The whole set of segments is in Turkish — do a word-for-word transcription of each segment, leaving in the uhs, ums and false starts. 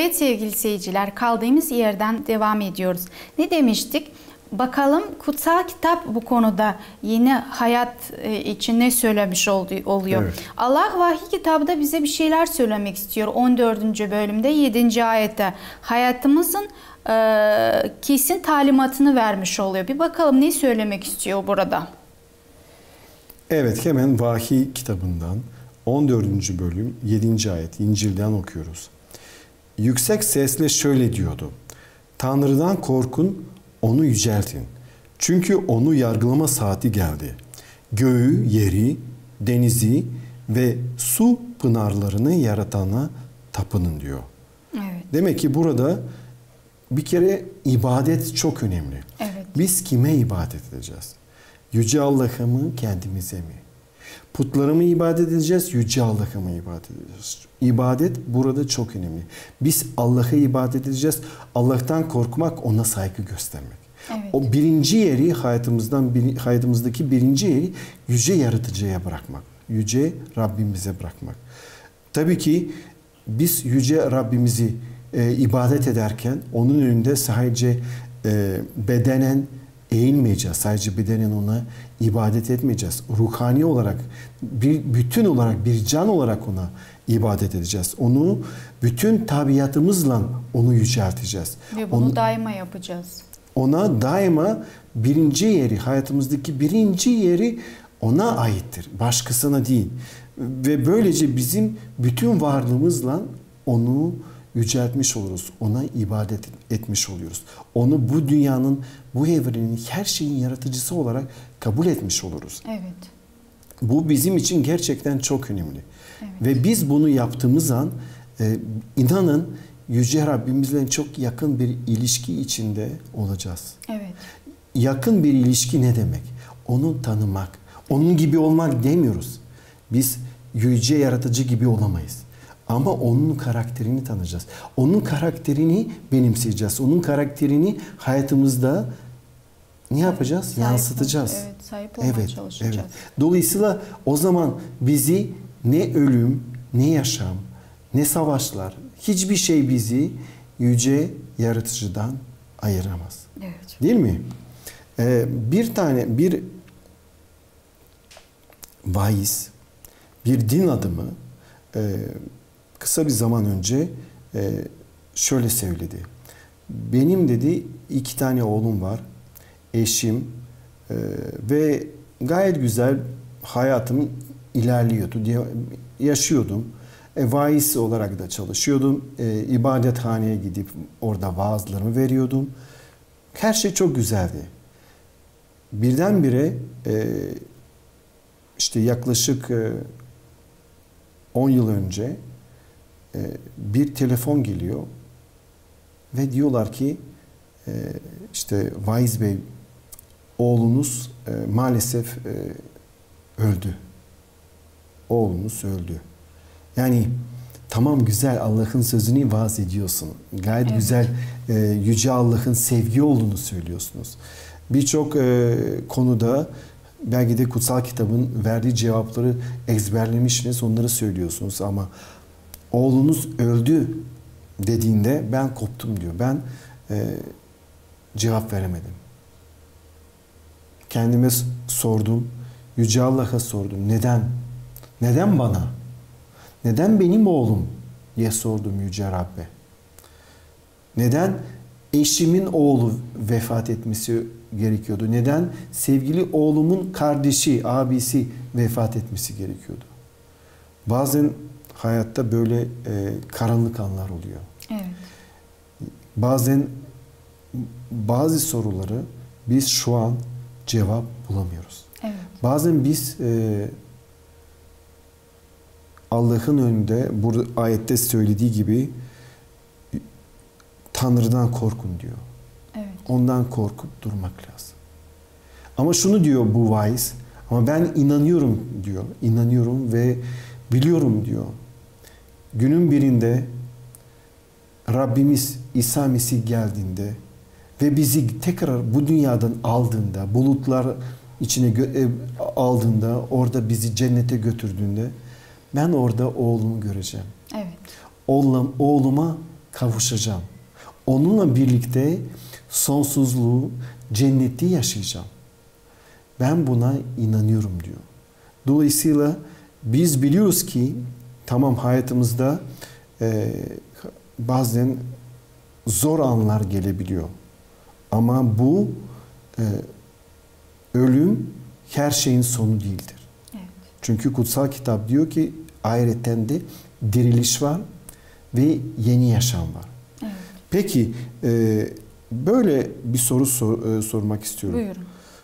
Evet sevgili seyirciler, kaldığımız yerden devam ediyoruz. Ne demiştik? Bakalım kutsal kitap bu konuda yeni hayat için ne söylemiş oluyor? Evet. Allah vahiy kitabında bize bir şeyler söylemek istiyor. on dördüncü bölümde yedinci ayette hayatımızın e, kesin talimatını vermiş oluyor. Bir bakalım ne söylemek istiyor burada? Evet, hemen vahiy kitabından on dördüncü bölüm yedinci ayet İncil'den okuyoruz. Yüksek sesle şöyle diyordu. Tanrı'dan korkun, onu yüceltin. Çünkü onu yargılama saati geldi. Göğü, yeri, denizi ve su pınarlarını yaratana tapının diyor. Evet. Demek ki burada bir kere ibadet çok önemli. Evet. Biz kime ibadet edeceğiz? Yüce Allah'a mı, kendimize mi? Putlara mı ibadet edeceğiz, Yüce Allah'a mı ibadet edeceğiz? İbadet burada çok önemli. Biz Allah'a ibadet edeceğiz. Allah'tan korkmak, ona saygı göstermek. Evet. O birinci yeri hayatımızdan hayatımızdaki birinci yeri yüce yaratıcıya bırakmak. Yüce Rabbimize bırakmak. Tabii ki biz yüce Rabbimizi e, ibadet ederken onun önünde sadece e, bedenen eğilmeyeceğiz. Sadece bedenen ona ibadet etmeyeceğiz. Ruhani olarak, bir bütün olarak, bir can olarak ona ibadet edeceğiz. Onu bütün tabiatımızla onu yücelteceğiz. Ve bunu onu, daima yapacağız. Ona daima birinci yeri, hayatımızdaki birinci yeri ona aittir. Başkasına değil. Ve böylece bizim bütün varlığımızla onu yüceltmiş oluruz. Ona ibadet etmiş oluyoruz. Onu bu dünyanın, bu evrenin, her şeyin yaratıcısı olarak kabul etmiş oluruz. Evet. Bu bizim için gerçekten çok önemli. Evet. Ve biz bunu yaptığımız an e, inanın Yüce Rabbimizle çok yakın bir ilişki içinde olacağız. Evet. Yakın bir ilişki ne demek? Onu tanımak. Onun gibi olmak demiyoruz. Biz Yüce Yaratıcı gibi olamayız. Ama onun karakterini tanıyacağız. Onun karakterini benimseyeceğiz. Onun karakterini hayatımızda ne yapacağız? Sahip, yansıtacağız. Evet, sahip olmaya evet, çalışacağız. Evet. Dolayısıyla o zaman bizi ne ölüm, ne yaşam, ne savaşlar, hiçbir şey bizi yüce yaratıcıdan ayıramaz. Evet. Değil mi? Ee, bir tane, bir vaiz, bir din adamı e, kısa bir zaman önce e, şöyle söyledi. Benim dedi iki tane oğlum var, eşim e, ve gayet güzel hayatım ilerliyordu diye yaşıyordum. E, vaiz olarak da çalışıyordum. E, ibadethaneye gidip orada vaazlarımı veriyordum. Her şey çok güzeldi. Birdenbire e, işte yaklaşık e, on yıl önce e, bir telefon geliyor ve diyorlar ki e, işte vaiz bey oğlunuz e, maalesef e, öldü. Oğlunuz öldü. Yani tamam güzel Allah'ın sözünü vaaz ediyorsun. Gayet evet. güzel e, yüce Allah'ın sevgi olduğunu söylüyorsunuz. Birçok e, konuda belki de kutsal kitabın verdiği cevapları ezberlemişsiniz, onları söylüyorsunuz ama oğlunuz öldü dediğinde ben koptum diyor. Ben e, cevap veremedim. Kendime sordum, yüce Allah'a sordum. Neden? Neden bana? Neden benim oğlum diye sordum yüce Rabbe. Neden eşimin oğlu vefat etmesi gerekiyordu? Neden sevgili oğlumun kardeşi, abisi vefat etmesi gerekiyordu? Bazen hayatta böyle e, karanlık anlar oluyor. Evet. Bazen bazı soruları biz şu an cevap bulamıyoruz. Evet. Bazen biz e, Allah'ın önünde burada ayette söylediği gibi Tanrı'dan korkun diyor. Evet. Ondan korkup durmak lazım. Ama şunu diyor bu vaiz, ama ben inanıyorum diyor. İnanıyorum ve biliyorum diyor. Günün birinde Rabbimiz İsa Mesih geldiğinde ve bizi tekrar bu dünyadan aldığında, bulutlar içine aldığında, orada bizi cennete götürdüğünde ben orada oğlumu göreceğim. Evet. Oğlum, oğluma kavuşacağım. Onunla birlikte sonsuzluğu, cenneti yaşayacağım. Ben buna inanıyorum diyor. Dolayısıyla biz biliyoruz ki tamam hayatımızda e, bazen zor anlar gelebiliyor. Ama bu e, ölüm her şeyin sonu değildir. Evet. Çünkü kutsal kitap diyor ki ahiretten de diriliş var ve yeni yaşam var. Evet. Peki e, böyle bir soru sor, e, sormak istiyorum. Buyurun.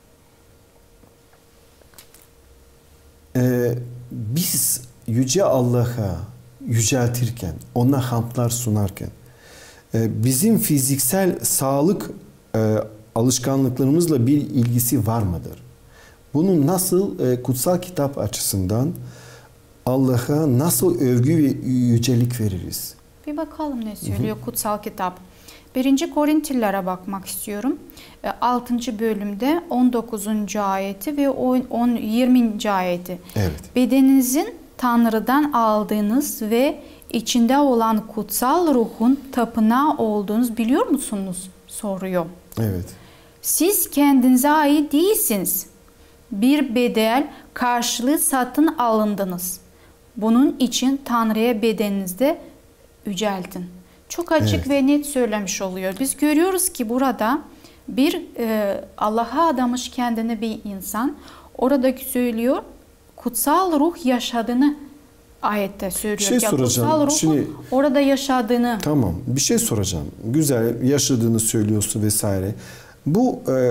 E, biz Yüce Allah'a yüceltirken, ona hamdlar sunarken e, bizim fiziksel sağlık e, alışkanlıklarımızla bir ilgisi var mıdır? Bunu nasıl e, kutsal kitap açısından Allah'a nasıl övgü ve yücelik veririz? Bir bakalım ne söylüyor hı hı. kutsal kitap. birinci Korintillilere bakmak istiyorum. altıncı bölümde on dokuzuncu ayeti ve yirminci ayeti. Evet. Bedeninizin Tanrı'dan aldığınız ve içinde olan kutsal ruhun tapınağı olduğunuz biliyor musunuz? Soruyor. Evet. Siz kendinize ait değilsiniz. Bir bedel karşılığı satın alındınız. Bunun için Tanrı'ya bedeninizde yüceltin. Çok açık evet. ve net söylemiş oluyor. Biz görüyoruz ki burada bir e, Allah'a adamış kendini bir insan orada söylüyor. Kutsal ruh yaşadığını ayette söylüyor. Bir şey ya, soracağım. Kutsal ruhun Şimdi, orada yaşadığını. Tamam. Bir şey soracağım. Güzel yaşadığını söylüyorsun vesaire. Bu e,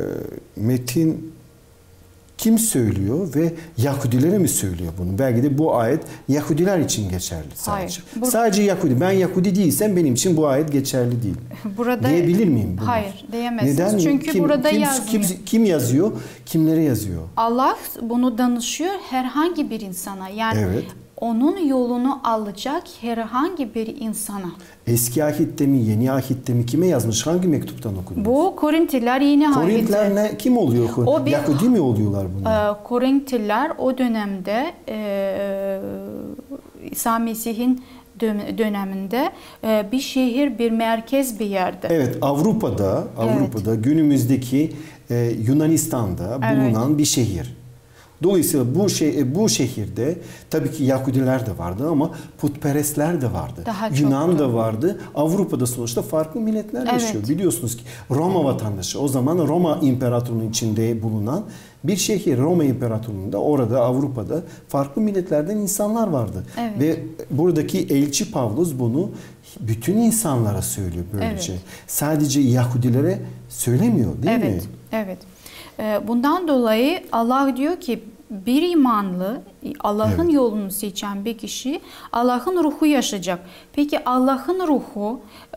metin kim söylüyor ve Yahudilere mi söylüyor bunu? Belki de bu ayet Yahudiler için geçerli sadece. Hayır, bu... Sadece Yahudi. Ben Yahudi değilsem benim için bu ayet geçerli değil. Burada diyebilir miyim bunu? Hayır, diyemezsiniz. Neden? Çünkü kim, burada kim, yazmıyor. Kim, kim yazıyor? Kimlere yazıyor? Allah bunu danışıyor herhangi bir insana. Yani evet. onun yolunu alacak herhangi bir insana. Eski ahitte mi, yeni ahitte mi? Kime yazmış? Hangi mektuptan okudunuz? Bu Korintliler yeni ahitte. Korintliler ne? Kim oluyor? O bir, Yahudi mi oluyorlar bunlar? E, Korintliler o dönemde e, İsa Mesih'in döneminde e, bir şehir, bir merkez bir yerde. Evet, Avrupa'da, Avrupa'da evet. günümüzdeki e, Yunanistan'da bulunan evet. bir şehir. Dolayısıyla bu şey bu şehirde tabii ki Yahudiler de vardı ama putperestler de vardı. Daha Yunan çoktu. da vardı. Avrupa'da sonuçta farklı milletler evet. yaşıyor. Biliyorsunuz ki Roma vatandaşı o zaman Roma İmparatorluğu'nun içinde bulunan bir şehir. Roma İmparatorluğu'nda orada Avrupa'da farklı milletlerden insanlar vardı. Evet. Ve buradaki elçi Pavlus bunu bütün insanlara söylüyor böylece. Evet. Sadece Yahudilere söylemiyor değil evet. mi? Evet. Evet. Bundan dolayı Allah diyor ki bir imanlı, Allah'ın evet. yolunu seçen bir kişi Allah'ın ruhu yaşayacak. Peki Allah'ın ruhu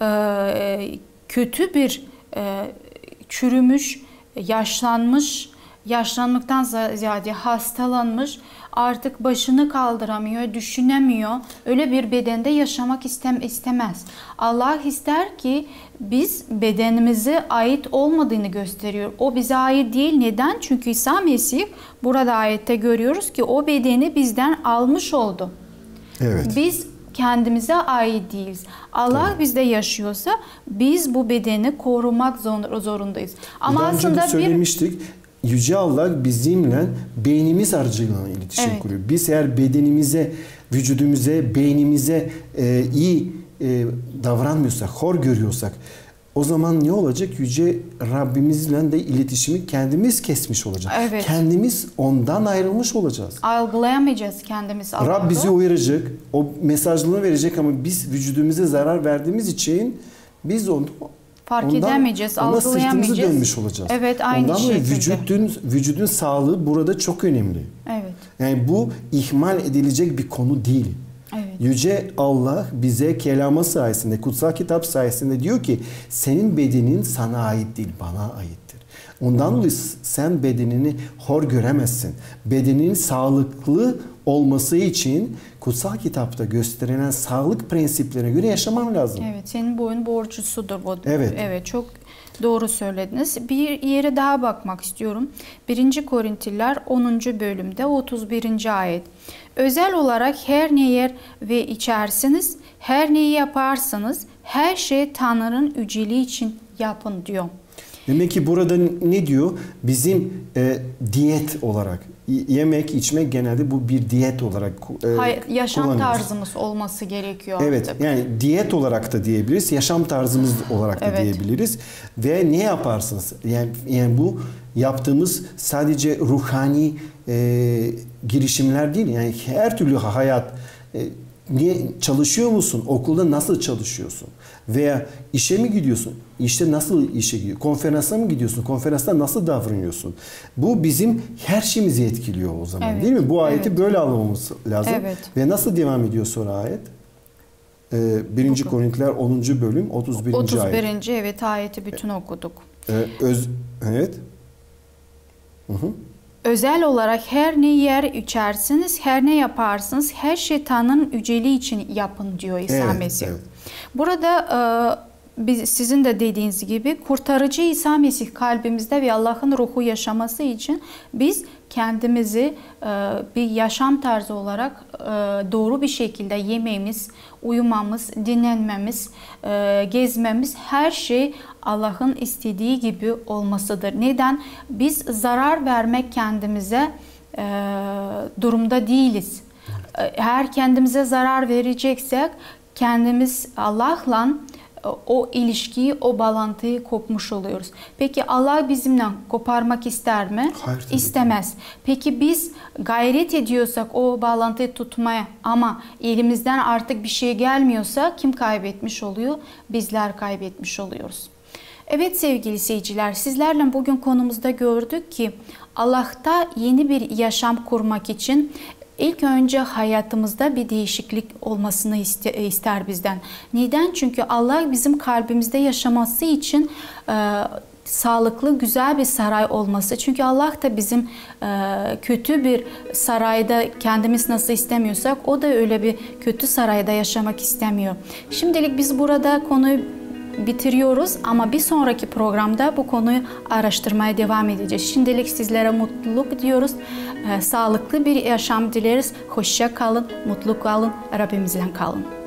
kötü bir çürümüş, yaşlanmış, yaşlanmaktan ziyade hastalanmış, artık başını kaldıramıyor, düşünemiyor. Öyle bir bedende yaşamak istem istemez. Allah ister ki biz bedenimize ait olmadığını gösteriyor. O bize ait değil. Neden? Çünkü İsa Mesih burada ayette görüyoruz ki o bedeni bizden almış oldu. Evet. Biz kendimize ait değiliz. Allah evet. bizde yaşıyorsa biz bu bedeni korumak zorundayız. Ama Daha aslında önce de söylemiştik. Bir Yüce Allah bizimle beynimiz aracılığıyla iletişim evet. kuruyor. Biz eğer bedenimize, vücudumuza, beynimize e, iyi e, davranmıyorsak, hor görüyorsak o zaman ne olacak? Yüce Rabbimizle de iletişimi kendimiz kesmiş olacağız. Evet. Kendimiz ondan ayrılmış olacağız. Algılayamayacağız kendimiz. Rab algı. bizi uyaracak, o mesajını verecek ama biz vücudumuza zarar verdiğimiz için biz onu fark ondan, edemeyeceğiz, ondan algılayamayacağız. sırtımızı dönmüş olacağız. Evet, aynı ondan şekilde. Vücudun, vücudun sağlığı burada çok önemli. Evet. Yani bu ihmal edilecek bir konu değil. Evet. Yüce Allah bize kelamı sayesinde, kutsal kitap sayesinde diyor ki senin bedenin sana ait değil, bana aittir. Ondan dolayı sen bedenini hor göremezsin. Bedenin sağlıklı olması için kutsal kitapta gösterilen sağlık prensiplerine göre yaşaman lazım. Evet, senin boyun borcusudur bu. Evet. Evet, çok doğru söylediniz. Bir yere daha bakmak istiyorum. birinci Korintliler onuncu bölümde otuz birinci ayet. Özel olarak her ne yer ve içersiniz, her neyi yaparsanız her şey Tanrı'nın yüceliği için yapın diyor. Demek ki burada ne diyor? Bizim e, diyet olarak, yemek, içmek genelde bu bir diyet olarak e, Hayır, yaşam tarzımız olması gerekiyor. Evet, artık. yani diyet olarak da diyebiliriz, yaşam tarzımız olarak da evet. diyebiliriz. Ve ne yaparsınız? Yani, yani bu yaptığımız sadece ruhani e, girişimler değil. Yani her türlü hayat. E, niye çalışıyor musun? Okulda nasıl çalışıyorsun? Veya işe mi gidiyorsun? İşte nasıl işe gidiyorsun? Konferansa mı gidiyorsun? Konferansta nasıl davranıyorsun? Bu bizim her şeyimizi etkiliyor o zaman, evet. değil mi? Bu ayeti evet. böyle almamız lazım. Evet. Ve nasıl devam ediyor sonra ayet? Ee, birinci Korintliler onuncu bölüm otuz birinci otuz birinci ayet. otuz birinci evet ayeti bütün okuduk. Ee, öz, evet. Hı hı. Özel olarak her ne yer içersiniz, her ne yaparsınız, her şey Tanrı'nın yüceliği için yapın diyor İsa evet, Mesih. Evet. Burada e, biz, sizin de dediğiniz gibi kurtarıcı İsa Mesih kalbimizde ve Allah'ın ruhu yaşaması için biz kendimizi e, bir yaşam tarzı olarak e, doğru bir şekilde yememiz, uyumamız, dinlenmemiz, e, gezmemiz, her şey Allah'ın istediği gibi olmasıdır. Neden? Biz zarar vermek kendimize e, durumda değiliz. Eğer kendimize zarar vereceksek kendimiz Allah'la o ilişkiyi, o bağlantıyı kopmuş oluyoruz. Peki Allah bizimle koparmak ister mi? Hayır, İstemez. Peki biz gayret ediyorsak o bağlantıyı tutmaya ama elimizden artık bir şey gelmiyorsa kim kaybetmiş oluyor? Bizler kaybetmiş oluyoruz. Evet sevgili seyirciler, sizlerle bugün konumuzda gördük ki Allah'ta yeni bir yaşam kurmak için İlk önce hayatımızda bir değişiklik olmasını ister bizden. Neden? Çünkü Allah bizim kalbimizde yaşaması için e, sağlıklı, güzel bir saray olması. Çünkü Allah da bizim e, kötü bir sarayda kendimiz nasıl istemiyorsak o da öyle bir kötü sarayda yaşamak istemiyor. Şimdilik biz burada konuyu bitiriyoruz ama bir sonraki programda bu konuyu araştırmaya devam edeceğiz. Şimdilik sizlere mutluluk diyoruz. Ee, sağlıklı bir yaşam dileriz. Hoşça kalın, mutlu kalın, Rabbimizle kalın.